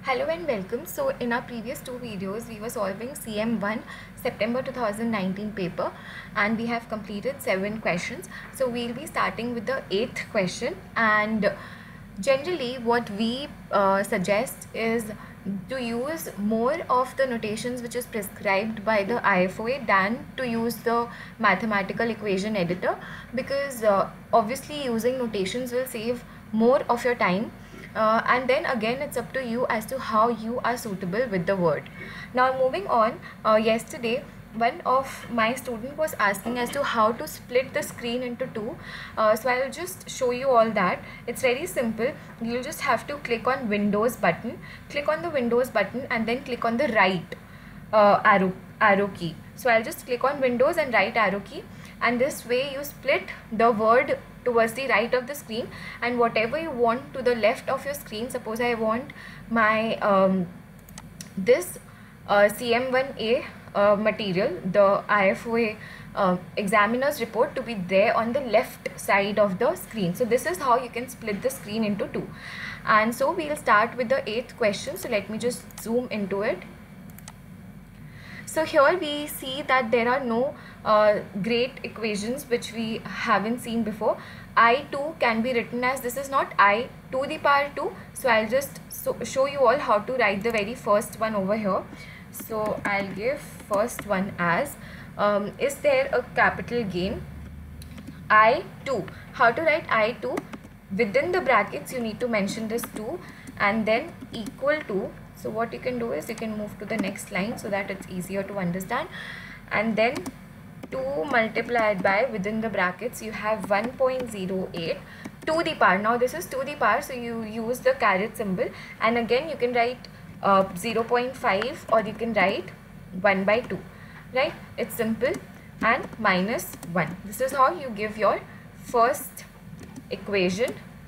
Hello and welcome. So in our previous two videos we were solving CM1 September 2019 paper and we have completed 7 questions. So we'll be starting with the 8th question, and generally what we suggest is to use more of the notations which is prescribed by the IFOA than to use the mathematical equation editor, because obviously using notations will save more of your time. And then again it's up to you as to how you are suitable with the word. Now moving on, yesterday one of my student was asking as to how to split the screen into two. So I'll just show you all that. It's very simple. You'll just have to click on Windows button, click on the Windows button and then click on the right arrow key. So I'll just click on Windows and right arrow key, and this way you split the word towards the right of the screen, and whatever you want to the left of your screen. Suppose I want my this CM1A material, the IFOA examiner's report, to be there on the left side of the screen. So this is how you can split the screen into two. And so we'll start with the 8th question. So let me just zoom into it. So here we see that there are no great equations which we haven't seen before. I2 can be written as, this is not I to the power 2. So I'll just show you all how to write the very first one over here. So I'll give first one as, is there a capital gain? I2. How to write I2? Within the brackets you need to mention this 2 and then equal to. So what you can do is you can move to the next line so that it's easier to understand, and then 2 multiplied by, within the brackets you have 1.08 to the power. Now this is to the power, so you use the caret symbol, and again you can write 0.5 or you can write 1 by 2, right? It's simple. And minus 1. This is how you give your first equation.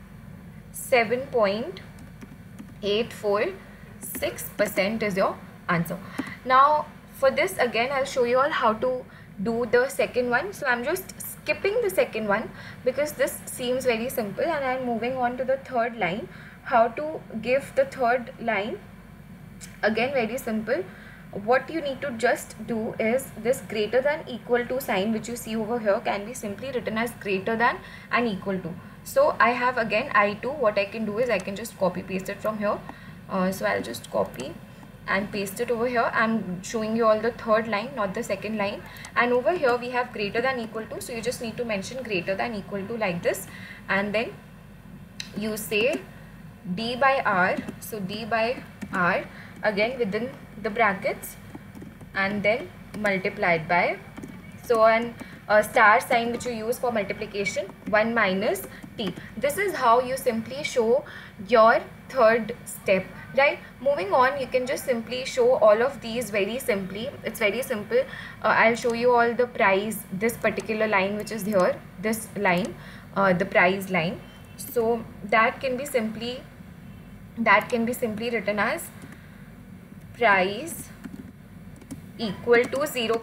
7.846% is your answer. Now for this again I'll show you all how to do the second one. So I'm just skipping the second one because this seems very simple, and I'm moving on to the third line. How to give the third line? Again very simple. What you need to just do is this greater than equal to sign which you see over here can be simply written as greater than and equal to. So I have again I2. What I can do is I can just copy paste it from here. So I'll just copy and paste it over here. I'm showing you all the third line, not the second line. And over here we have greater than equal to, so you just need to mention greater than equal to like this, and then you say d by r. So d by r again within the brackets and then multiplied by, so an star sign which you use for multiplication, 1 minus t. This is how you simply show your third step, right? Moving on, you can just simply show all of these very simply. It's very simple. I'll show you all the price, this particular line which is here, this line, the price line. So that can be simply written as price equal to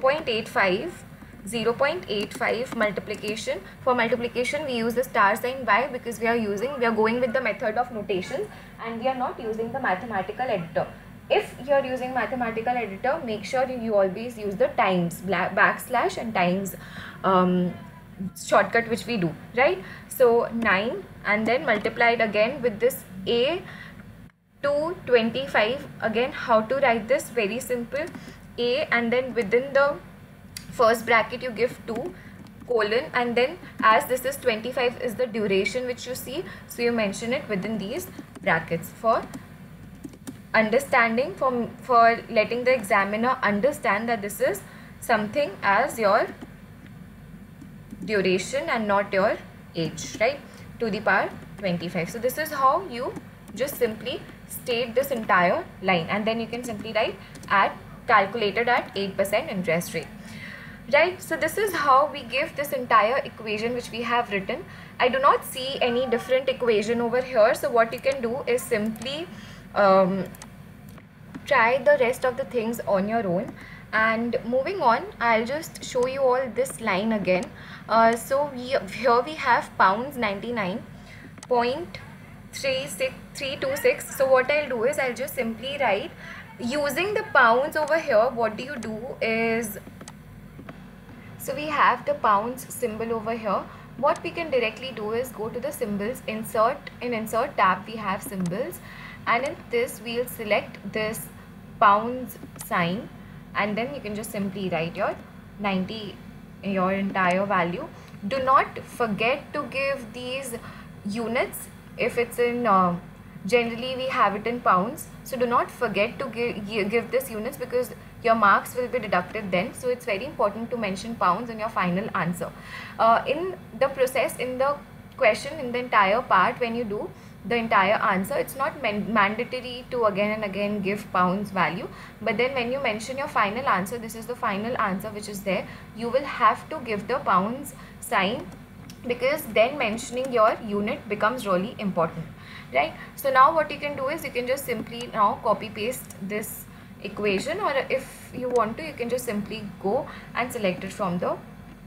0.85 multiplication. For multiplication we use the star sign. Why? Because we are going with the method of notation and we are not using the mathematical editor. If you are using mathematical editor, make sure you always use the times, backslash and times shortcut which we do, right? So 9 and then multiplied again with this a to 25. Again how to write this? Very simple. A, and then within the first bracket you give 2 colon, and then as this is 25 is the duration which you see, so you mention it within these brackets for understanding, for letting the examiner understand that this is something as your duration and not your age, right? To the power 25. So this is how you just simply state this entire line, and then you can simply write calculated at 8% interest rate, right? So this is how we give this entire equation which we have written. I do not see any different equation over here, so what you can do is simply try the rest of the things on your own. And moving on, I'll just show you all this line again. So here we have pounds 99.7 326. So what I'll do is I'll just simply write using the pounds over here. What do you do is, so we have the pounds symbol over here. What we can directly do is go to the symbols, insert. In insert tab we have symbols, and in this we'll select this pounds sign, and then you can just simply write your 90, your entire value. Do not forget to give these units. If it's in generally we have it in pounds, so do not forget to give this units, because your marks will be deducted then. So it's very important to mention pounds in your final answer. In the process, in the question, in the entire part, when you do the entire answer, it's not mandatory to again and again give pounds value, but then when you mention your final answer, this is the final answer which is there, you will have to give the pounds sign, because then mentioning your unit becomes really important, right? So now what you can do is you can just simply now copy paste this equation, or if you want to, you can just simply go and select it from the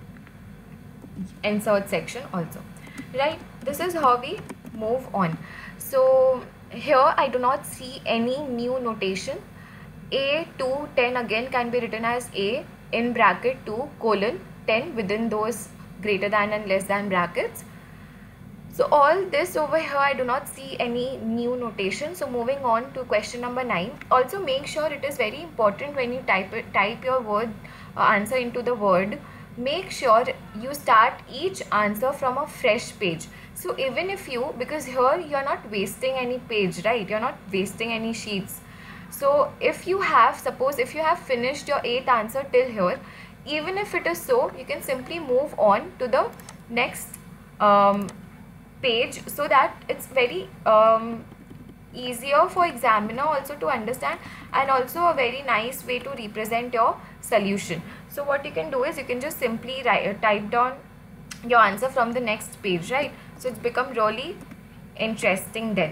insert section also, right? This is how we move on. So here I do not see any new notation. A to 10 again can be written as A in bracket 2 colon 10 within those greater than and less than brackets. So all this over here, I do not see any new notation. So moving on to question number 9. Also make sure, it is very important when you type your word answer into the word, make sure you start each answer from a fresh page. So even if you, because here you are not wasting any page, right? You're not wasting any sheets. So if you have, suppose if you have finished your 8th answer till here, even if it is so, you can simply move on to the next page, so that it's very easier for examiner also to understand, and also a very nice way to represent your solution. So what you can do is you can just simply type down your answer from the next page, right? So it's become really interesting then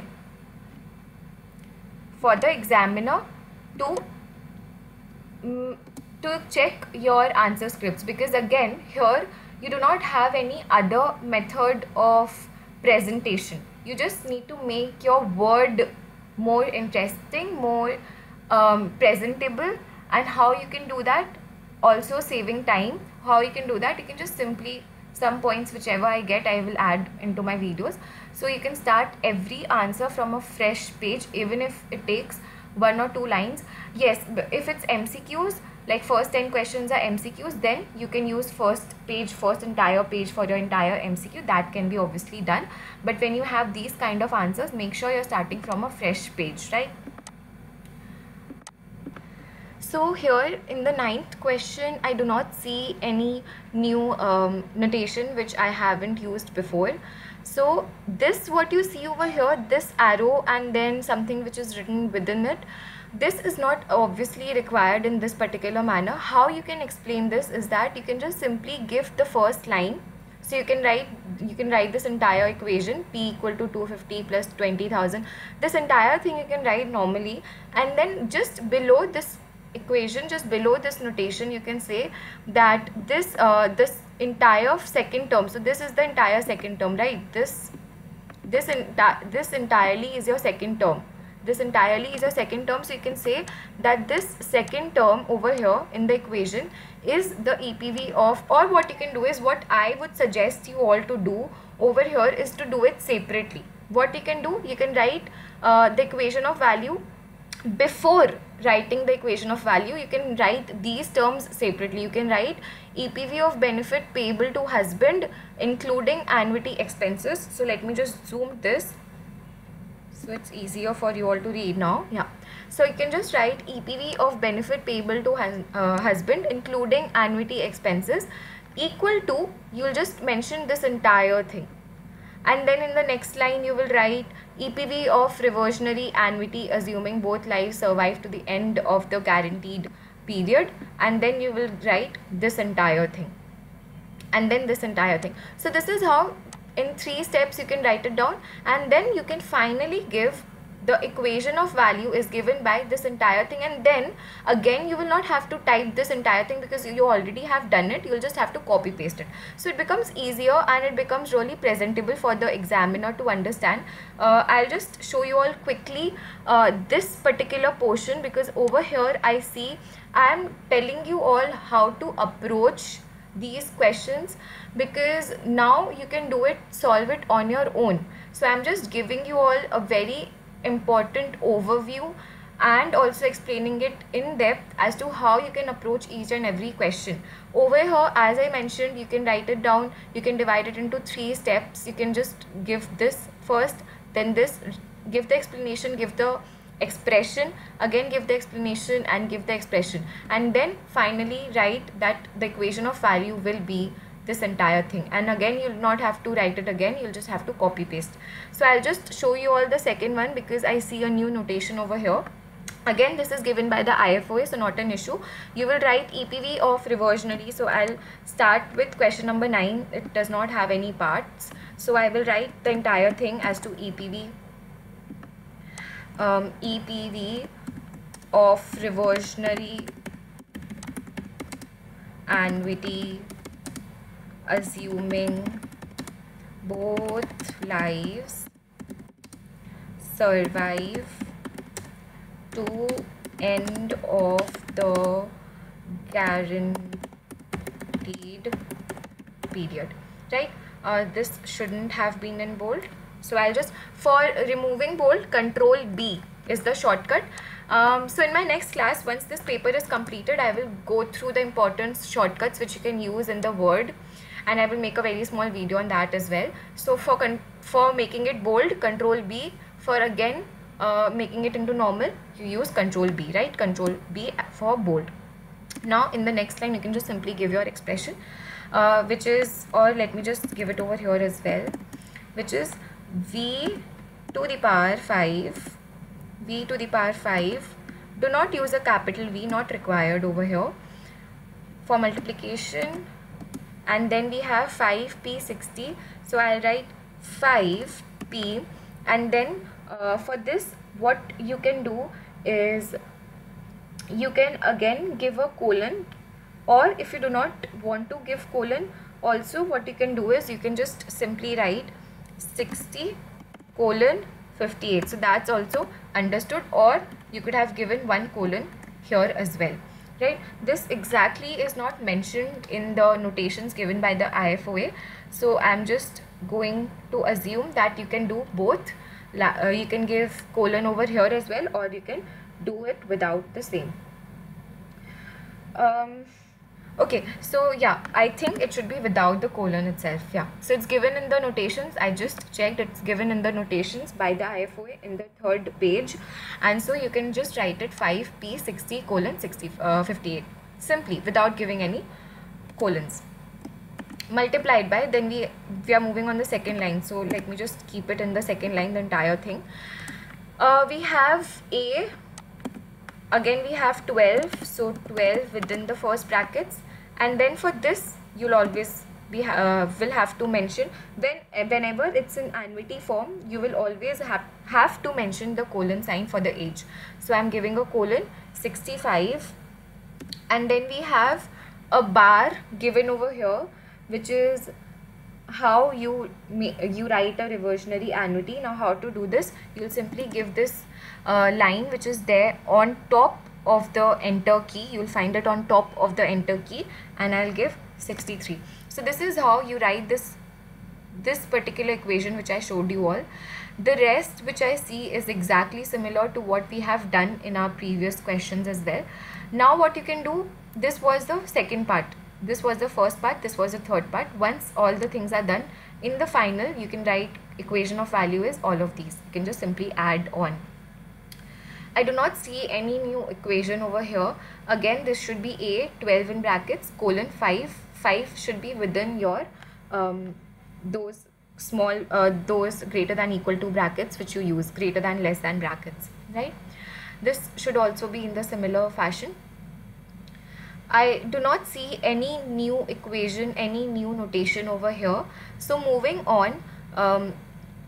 for the examiner to check your answer scripts, because again here you do not have any other method of presentation. You just need to make your word more interesting, more presentable. And how you can do that, also saving time, how you can do that, you can just simply, some points whichever I get, I will add into my videos. So you can start every answer from a fresh page, even if it takes 1 or 2 lines. Yes, if it's MCQs, like first 10 questions are MCQs, then you can use first entire page for your entire MCQ. That can be obviously done. But when you have these kind of answers, make sure you're starting from a fresh page, right? So here in the 9th question, I do not see any new notation which I haven't used before. So this, what you see over here, this arrow and then something which is written within it, this is not obviously required in this particular manner. How you can explain this is that you can just simply give the first line. So you can write this entire equation, P equal to 250 plus 20,000. This entire thing you can write normally, and then just below this equation, just below this notation, you can say that this this entire second term, so this is the entire second term, right? This entirely is your second term. This entirely is your second term. So you can say that this second term over here in the equation is the EPV of, or what you can do is, what I would suggest you all to do over here is to do it separately. What you can do, you can write the equation of value. Before writing the equation of value, you can write these terms separately. You can write EPV of benefit payable to husband including annuity expenses. So let me just zoom this so it's easier for you all to read now. Yeah, so you can just write EPV of benefit payable to husband including annuity expenses equal to, you will just mention this entire thing, and then in the next line you will write EPV of reversionary annuity assuming both lives survive to the end of the guaranteed period, and then you will write this entire thing, and then this entire thing. So this is how in 3 steps you can write it down, and then you can finally give the equation of value is given by this entire thing, and then again you will not have to type this entire thing because you already have done it. You'll just have to copy paste it, so it becomes easier and it becomes really presentable for the examiner to understand. I'll just show you all quickly this particular portion, because over here I see I'm telling you all how to approach these questions, because now you can do it, solve it on your own. So I'm just giving you all a very important overview and also explaining it in depth as to how you can approach each and every question. Over here, as I mentioned, you can write it down, you can divide it into 3 steps. You can just give this first, then this, give the explanation, give the expression, again give the explanation and give the expression, and then finally write that the equation of value will be this entire thing. And again you'll not have to write it again, you'll just have to copy paste. So I'll just show you all the second one because I see a new notation over here. Again, this is given by the IFOA, so not an issue. You will write EPV of reversionary. So I'll start with question number 9. It does not have any parts, so I will write the entire thing as to EPV. EPV of reversionary annuity assuming both lives survive to end of the guaranteed period, right? This shouldn't have been in bold, so I'll just, for removing bold, Control B is the shortcut. So in my next class, once this paper is completed, I will go through the important shortcuts which you can use in the Word, and I will make a very small video on that as well. So for making it bold, Control B. For again making it into normal, you use Control B, right? Control B for bold. Now in the next line, you can just simply give your expression, which is, or let me just give it over here as well, which is v to the power 5. V to the power 5. Do not use a capital V, not required over here, for multiplication. And then we have 5p60. So I'll write 5p, and then for this, what you can do is you can again give a colon, or if you do not want to give colon, also what you can do is you can just simply write 60 colon 58. So that's also understood, or you could have given 1 colon here as well, right? This exactly is not mentioned in the notations given by the IFOA, so I'm just going to assume that you can do both. You can give colon over here as well, or you can do it without the same. Okay, so yeah, I think it should be without the colon itself. Yeah, so it's given in the notations. I just checked, it's given in the notations by the IFOA in the 3rd page, and so you can just write it 5p60 colon 58 simply without giving any colons, multiplied by, then we are moving on the second line. So let me just keep it in the second line, the entire thing. We have A. Again we have 12, so 12 within the first brackets, and then for this you'll always be will have to mention, whenever it's in annuity form, you will always have to mention the colon sign for the age. So I'm giving a colon 65, and then we have a bar given over here, which is how you write a reversionary annuity. Now how to do this, you'll simply give this line which is there on top of the enter key. You'll find it on top of the enter key, and I'll give 63. So this is how you write this particular equation which I showed you all. The rest which I see is exactly similar to what we have done in our previous questions as well. Now what you can do, this was the second part, this was the first part, this was the third part. Once all the things are done, in the final you can write equation of value is all of these. You can just simply add on. I do not see any new equation over here. Again, this should be A, 12 in brackets, colon 5. 5 should be within your those small those greater than equal to brackets which you use, greater than less than brackets, right? This should also be in the similar fashion. I do not see any new equation, any new notation over here. So moving on,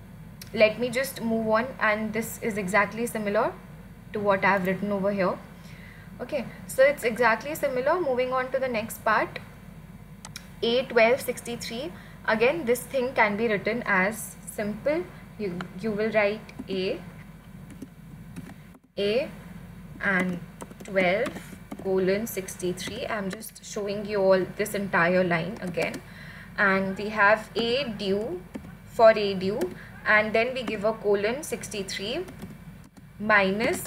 let me just move on, and this is exactly similar to what I have written over here. Okay, so it's exactly similar. Moving on to the next part, A1263. Again, this thing can be written as simple. You will write A and 12:63. I'm just showing you all this entire line again. And we have A due for A due, and then we give a colon 63 minus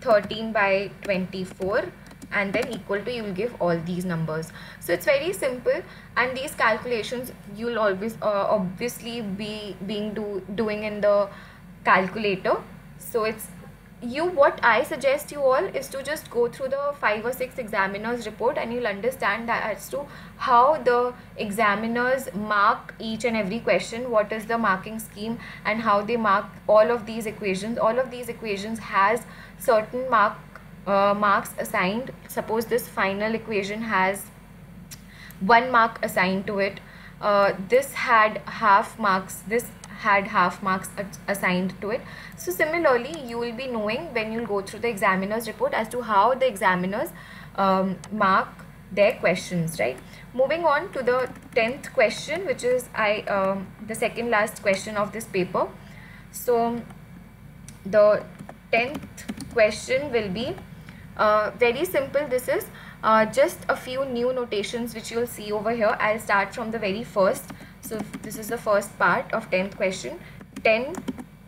13/24, and then equal to, you will give all these numbers. So it's very simple, and these calculations you'll always obviously be doing in the calculator. So it's what I suggest you all is to just go through the 5 or 6 examiners report, and you'll understand that as to how the examiners mark each and every question, what is the marking scheme, and how they mark all of these equations. All of these equations has certain marks assigned. Suppose this final equation has 1 mark assigned to it. This had half marks, this had half marks assigned to it. So similarly, you will be knowing when you'll go through the examiner's report as to how the examiners mark their questions, right? Moving on to the 10th question, which is the second last question of this paper. So the 10th question will be very simple. This is just a few new notations which you'll see over here. I'll start from the very first. So this is the first part of 10th question. 10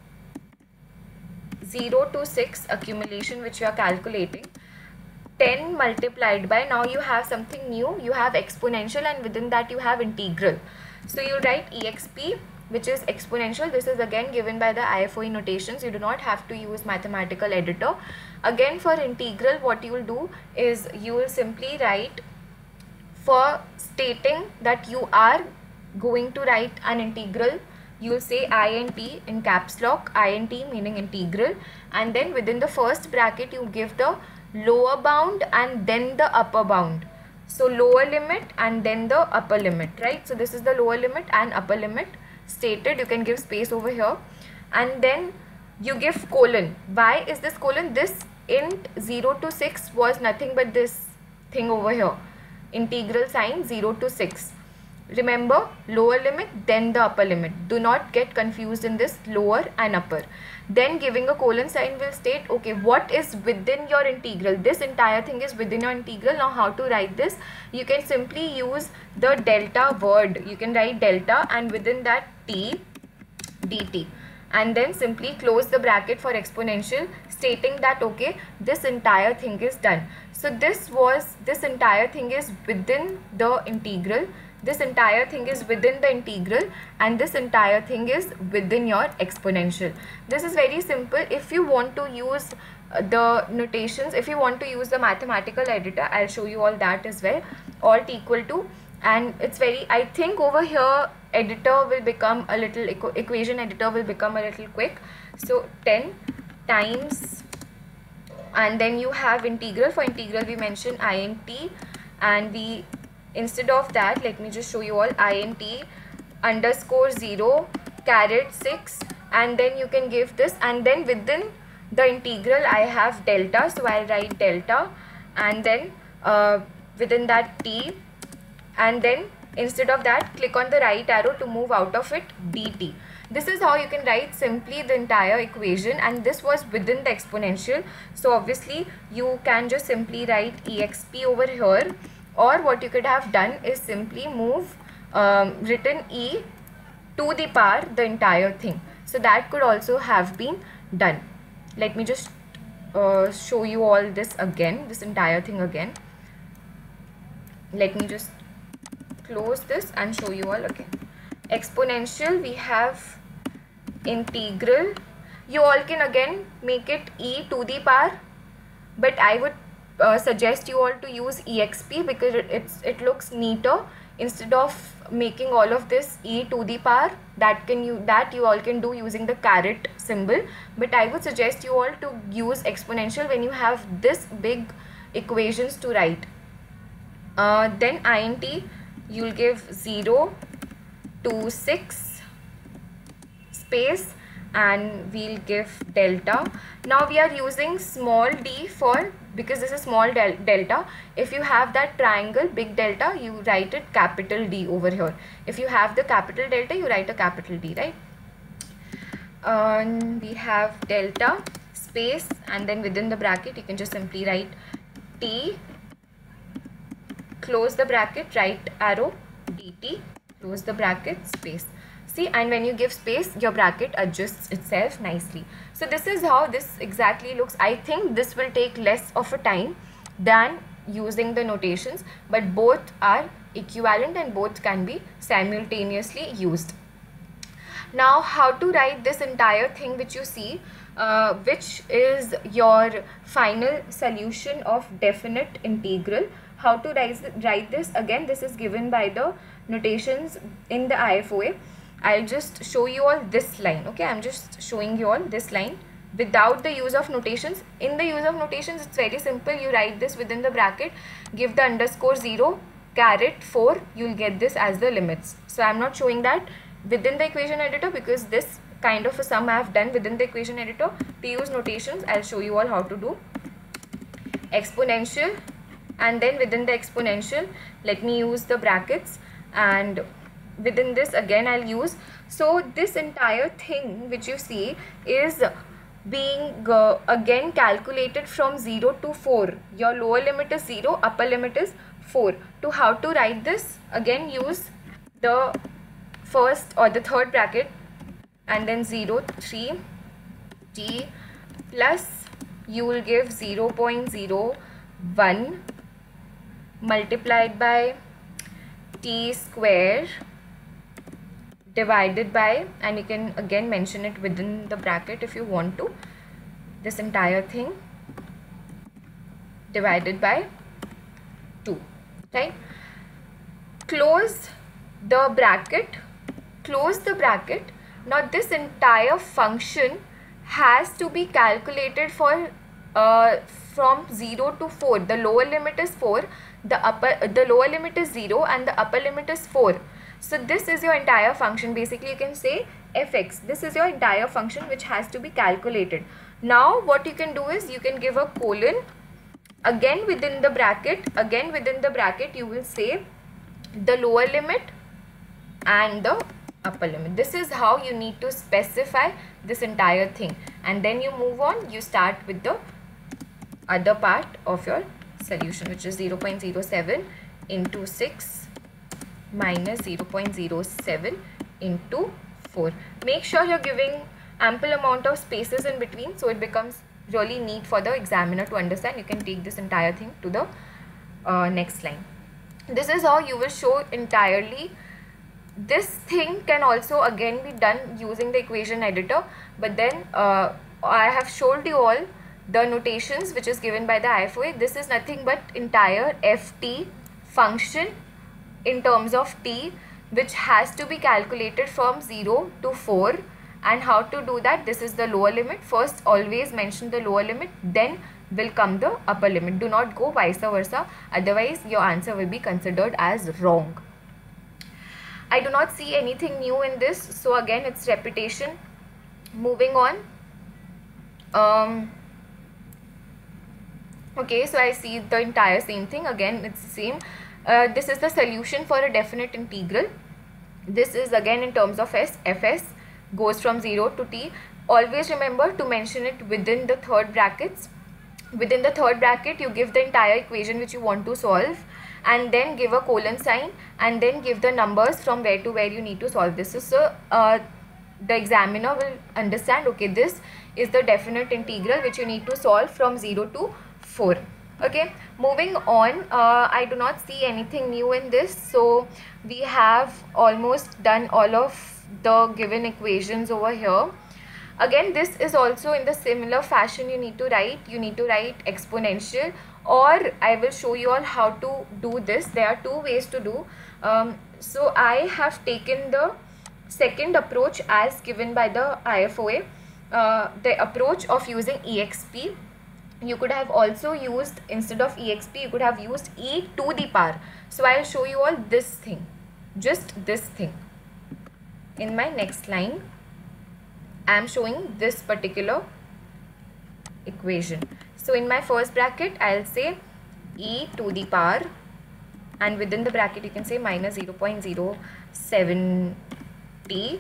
0 to 6 accumulation which you are calculating. 10 multiplied by, now you have something new, you have exponential, and within that you have integral. So you write exp, which is exponential. This is again given by the IFOE notations. You do not have to use mathematical editor. Again, for integral, what you will do is you will simply write, for stating that you are going to write an integral, you will say int in caps lock, int meaning integral, and then within the first bracket you give the lower bound and then the upper bound. So lower limit and then the upper limit, right? So this is the lower limit and upper limit stated. You can give space over here, and then you give colon. Why is this colon? This int 0 to 6 was nothing but this thing over here, integral sign 0 to 6. Remember, lower limit then the upper limit. Do not get confused in this lower and upper. Then giving a colon sign will state, okay, what is within your integral? This entire thing is within your integral. Now how to write this? You can simply use the delta word. You can write delta and within that t dt, and then simply close the bracket for exponential, stating that okay, this entire thing is done. So this entire thing is within the integral, this entire thing is within the integral, and this entire thing is within your exponential. This is very simple. If you want to use the notations, if you want to use the mathematical editor, I'll show you all that as well. Alt equal to, and it's very, I think over here editor will become a little, equation editor will become a little quick. So 10 times, and then you have integral. For integral we mention int, and we, instead of that, let me just show you all, int underscore 0 caret 6, and then you can give this, and then within the integral I have delta, so I'll write delta, and then within that t, and then instead of that click on the right arrow to move out of it, dt. This is how you can write simply the entire equation, and this was within the exponential. So obviously you can just simply write exp over here, or what you could have done is simply move written e to the power the entire thing. So that could also have been done. Let me just show you all this again, this entire thing again. Let me just close this and show you all again. Exponential, we have integral. You all can again make it e to the power, but I would suggest you all to use exp because it looks neater. Instead of making all of this e to the power, that you all can do using the caret symbol, but I would suggest you all to use exponential when you have this big equations to write. Then int, you'll give 0 to 6 space, and we'll give delta. Now we are using small d for, because this is small delta. If you have that triangle big delta, you write it capital D over here. If you have the capital delta, you write a capital D, right? We have delta space, and then within the bracket you can just simply write t, close the bracket, right arrow, dt, close the bracket, space. See, and when you give space, your bracket adjusts itself nicely. So this is how this exactly looks. I think this will take less of a time than using the notations, but both are equivalent and both can be simultaneously used. Now, how to write this entire thing which you see, which is your final solution of definite integral. How to write this? Again, this is given by the notations in the IFOA. I'll just show you all this line. Okay, I'm just showing you all this line without the use of notations. In the use of notations, it's very simple. You write this within the bracket, give the underscore 0, caret 4, you'll get this as the limits. So I'm not showing that within the equation editor because this kind of a sum I have done within the equation editor. To use notations, I'll show you all how to do. Exponential, and then within the exponential, let me use the brackets, and within this again I'll use. So this entire thing which you see is being again calculated from 0 to 4. Your lower limit is 0, upper limit is 4. To how to write this, again use the first or the third bracket and then 0, 3 t plus you will give 0.01 multiplied by t square divided by, and you can again mention it within the bracket if you want to, this entire thing divided by 2, right? Close the bracket, close the bracket. Now this entire function has to be calculated for from 0 to 4. The lower limit is 4, the lower limit is 0 and the upper limit is 4. So this is your entire function. Basically you can say fx. This is your entire function which has to be calculated. Now what you can do is you can give a colon, again within the bracket, you will say the lower limit and the upper limit. This is how you need to specify this entire thing, and then you move on, you start with the other part of your solution, which is 0.07 into 6 minus 0.07 into 4. Make sure you're giving ample amount of spaces in between so it becomes really neat for the examiner to understand. You can take this entire thing to the next line. This is how you will show entirely. This thing can also again be done using the equation editor, but then I have showed you all the notations which is given by the IFOA. This is nothing but entire ft function in terms of t, which has to be calculated from 0 to 4. And how to do that? This is the lower limit. First always mention the lower limit, then will come the upper limit. Do not go vice versa, otherwise your answer will be considered as wrong. I do not see anything new in this, so again it's repetition. Moving on. Okay, so I see the entire same thing. Again it's the same. This is the solution for a definite integral. This is again in terms of s. Fs goes from 0 to t. Always remember to mention it within the third brackets. Within the third bracket you give the entire equation which you want to solve, and then give a colon sign, and then give the numbers from where to where you need to solve this. So the examiner will understand, okay, this is the definite integral which you need to solve from 0 to 4. Okay, moving on. I do not see anything new in this, so we have almost done all of the given equations over here. Again, this is also in the similar fashion you need to write. You need to write exponential, or I will show you all how to do this. There are two ways to do. So I have taken the second approach as given by the IFOA, the approach of using EXP. You could have also used, instead of EXP, you could have used e to the power. So I will show you all this thing, just this thing in my next line. I am showing this particular equation. So in my first bracket, I'll say e to the power, and within the bracket you can say minus 0.07 t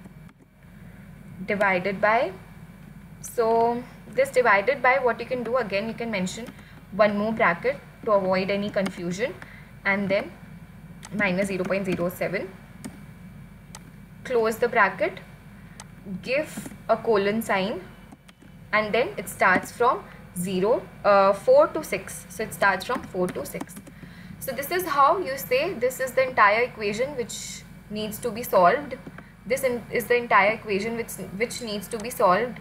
divided by, so this divided by, what you can do, again you can mention one more bracket to avoid any confusion, and then minus 0.07, close the bracket, give a colon sign, and then it starts from 4 to 6. So it starts from 4 to 6. So this is how you say this is the entire equation which needs to be solved. This is the entire equation which needs to be solved,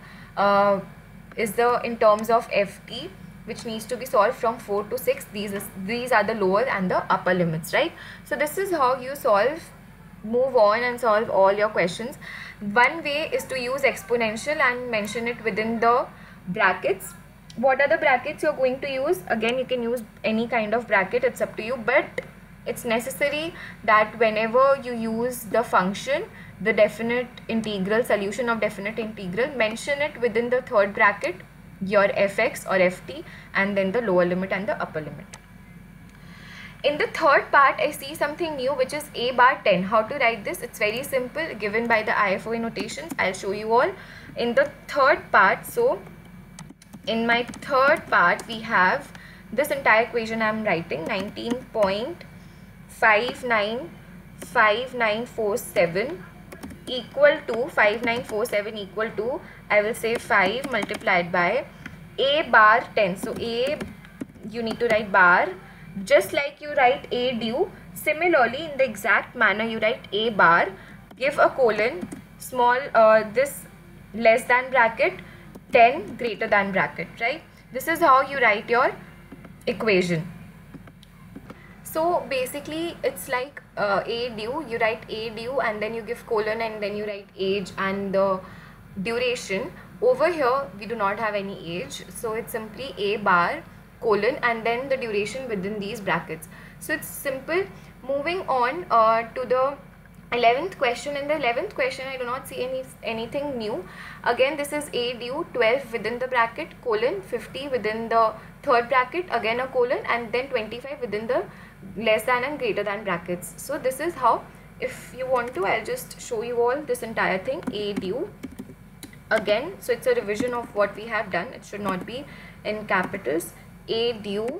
in terms of ft, which needs to be solved from 4 to 6. These are the lower and the upper limits, right? So this is how you move on and solve all your questions. One way is to use exponential and mention it within the brackets. What are the brackets you're going to use? Again, you can use any kind of bracket, it's up to you, but it's necessary that whenever you use the function, the definite integral, solution of definite integral, mention it within the third bracket, your fx or ft, and then the lower limit and the upper limit. In the third part, I see something new, which is a bar 10. How to write this? It's very simple, given by the IFOA notations. I'll show you all in the third part. So in my third part, we have this entire equation I'm writing, 19.595947 equal to 5947 equal to, I will say 5 multiplied by a bar 10. So a, you need to write bar, just like you write a due. Similarly, in the exact manner, you write a bar, give a colon, small this less than bracket, 10 greater than bracket, right? This is how you write your equation. So basically it's like a due, you write a due and then you give colon and then you write age and the duration. Over here we do not have any age, so it's simply a bar colon and then the duration within these brackets. So it's simple. Moving on to the 11th question. In the 11th question, I do not see anything new. Again, this is a due, 12 within the bracket, colon, 50 within the third bracket, again a colon, and then 25 within the less than and greater than brackets. So this is how, if you want to, I'll just show you all this entire thing, a due. Again, so it's a revision of what we have done. It should not be in capitals. A due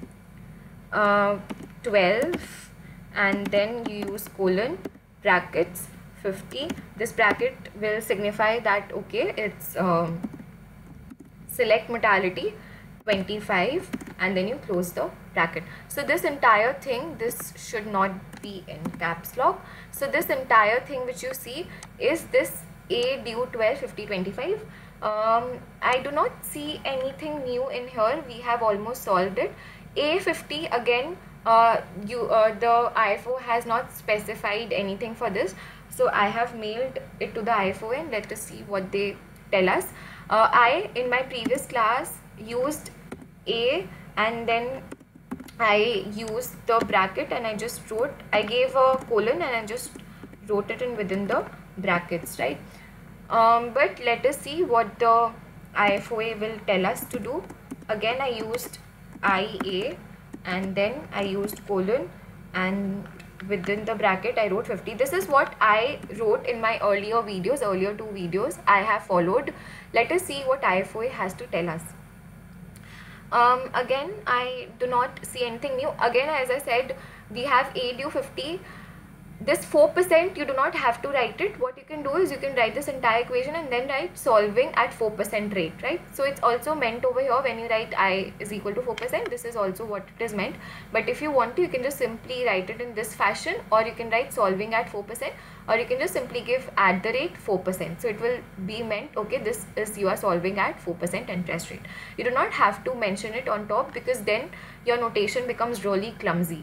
12, and then you use colon, brackets 50. This bracket will signify that okay, it's select modality 25, and then you close the bracket. So this entire thing, this should not be in caps lock. So this entire thing which you see is this a due 12, 50, 25. I do not see anything new in here. We have almost solved it. A50, again, the IFO has not specified anything for this, so I have mailed it to the IFO and let us see what they tell us. I, in my previous class, used A and then I used the bracket and I just wrote, I gave a colon and I just wrote it in within the brackets, right? But let us see what the IFOA will tell us to do. Again, I used IA and then I used colon, and within the bracket I wrote 50. This is what I wrote in my earlier two videos I have followed. Let us see what IFOA has to tell us. Again, I do not see anything new. Again, as I said, we have A due 50. This 4%, you do not have to write it. What you can do is you can write this entire equation and then write solving at 4% rate, right? So it's also meant over here when you write I is equal to 4%, this is also what it is meant. But if you want to, you can just simply write it in this fashion, or you can write solving at 4%, or you can just simply give at the rate 4%. So it will be meant, okay, this is you are solving at 4% interest rate. You do not have to mention it on top, because then your notation becomes really clumsy.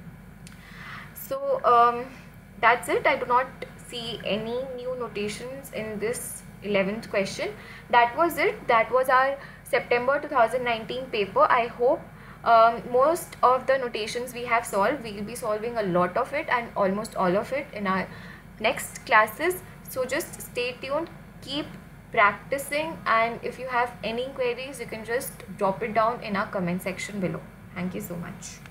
So that's it. I do not see any new notations in this 11th question. That was it. That was our September 2019 paper. I hope most of the notations we have solved. We will be solving a lot of it and almost all of it in our next classes. So just stay tuned. keep practicing, and if you have any queries, you can just drop it down in our comment section below. Thank you so much.